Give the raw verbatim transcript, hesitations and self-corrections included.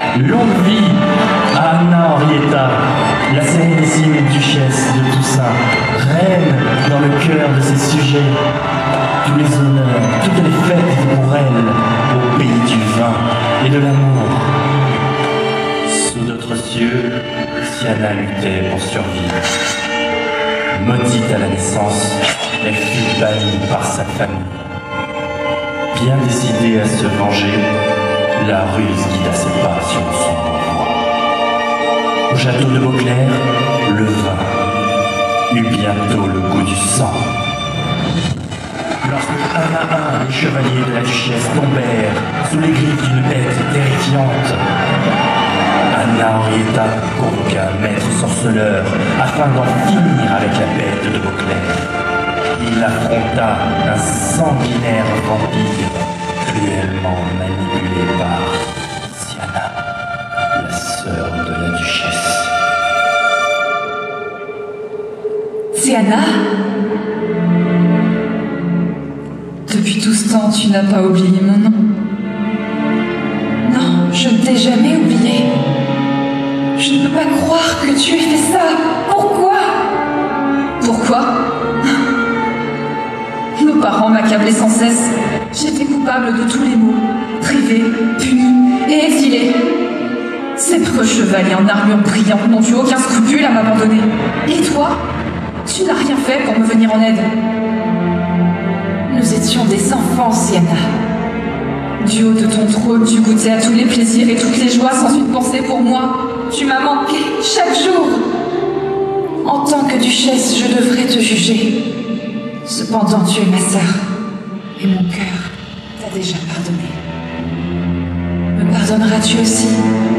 Longue vie à Anna Henrietta, la sérénissime duchesse de Toussaint, reine dans le cœur de ses sujets. Tous les honneurs, toutes les fêtes pour elle, au pays du vin et de l'amour. Sous d'autres cieux, Siana luttait pour survivre. Maudite à la naissance, elle fut bannie par sa famille. Bien décidée à se venger, la ruse guida ses pas sur son pouvoir. Au château de Beauclerc, le vin eut bientôt le goût du sang. Lorsque un à un les chevaliers de la duchesse tombèrent sous les griffes d'une bête terrifiante, Anna Henrietta convoqua un maître sorceleur afin d'en finir avec la bête de Beauclerc. Il affronta un sanguinaire vampire cruellement manipulé par Siana, la sœur de la duchesse. Siana? Depuis tout ce temps, tu n'as pas oublié mon nom. Non, je ne t'ai jamais oublié. Je ne peux pas croire que tu aies fait ça. Pourquoi? Pourquoi? Nos parents m'accablaient sans cesse. J'étais coupable de tous les maux, privée, punie et exilée. Ces preux chevaliers en armure brillante n'ont eu aucun scrupule à m'abandonner. Et toi? Tu n'as rien fait pour me venir en aide. Nous étions des enfants, Siana. Du haut de ton trône, tu goûtais à tous les plaisirs et toutes les joies sans une pensée pour moi. Tu m'as manqué chaque jour. En tant que duchesse, je devrais te juger. Cependant, tu es ma sœur, et mon cœur t'a déjà pardonné. Me pardonneras-tu aussi?